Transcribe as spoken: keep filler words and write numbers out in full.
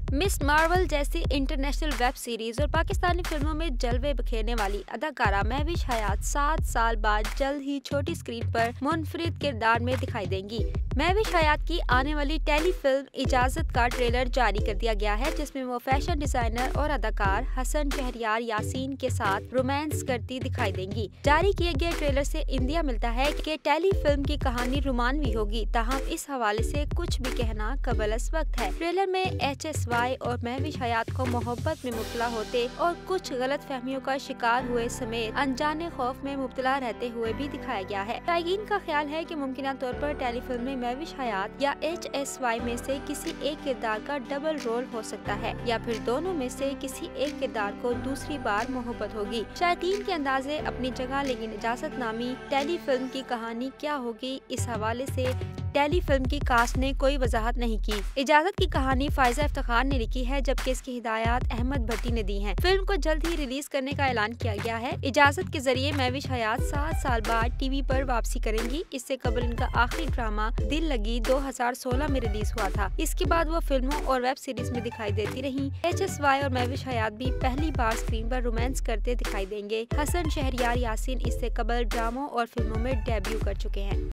Miss Marvel जैसी international web series और पाकिस्तानी फिल्मों में जलवे बिखेरने वाली अदाकारा महविश हयात सात साल बाद जल्द ही छोटी स्क्रीन पर मुनफरिद किरदार में दिखाई देंगी। महविश हयात की आने वाली टेली फिल्म इजाजत का ट्रेलर जारी कर दिया गया है, जिसमें वो फैशन डिजाइनर और अदाकार हसन शहरयार यासीन के साथ रोमांस करती दिखाई देंगी। जारी किए गए ट्रेलर से इंदिया मिलता है कि टेली फिल्म की कहानी रोमानवी होगी, ताहम इस हवाले से कुछ भी कहना कबल अस वक्त है। ट्रेलर में एच एस वाई और महविश हयात को मोहब्बत में मुब्तला होते और कुछ गलत फहमियों का शिकार हुए समेत अनजाने खौफ में मुब्तला रहते हुए भी दिखाया गया है। शायकीन का ख्याल है कि मुमकिन तौर पर टेली फिल्म में महविश हयात या एच एस वाई में से किसी एक किरदार का डबल रोल हो सकता है, या फिर दोनों में से किसी एक किरदार को दूसरी बार मोहब्बत होगी। शायकीन के अंदाजे अपनी जगह, लेकिन इजाजत नामी टेली फिल्म की कहानी क्या होगी, इस हवाले से टेली फिल्म की कास्ट ने कोई वजाहत नहीं की। इजाजत की कहानी फायजा इफ्तिखार ने लिखी है, जबकि इसकी हिदायत अहमद भट्टी ने दी है। फिल्म को जल्द ही रिलीज करने का ऐलान किया गया है। इजाजत के जरिए महविश हयात सात साल बाद टीवी पर वापसी करेंगी। इससे कबल इनका आखिरी ड्रामा दिल लगी दो हजार सोलह में रिलीज हुआ था। इसके बाद वो फिल्मों और वेब सीरीज में दिखाई देती रही। एच एस वाई और महविश हयात भी पहली बार स्क्रीन पर रोमांस करते दिखाई देंगे। हसन शहरयार यासीन इससे कबल ड्रामों और फिल्मों में डेब्यू कर चुके हैं।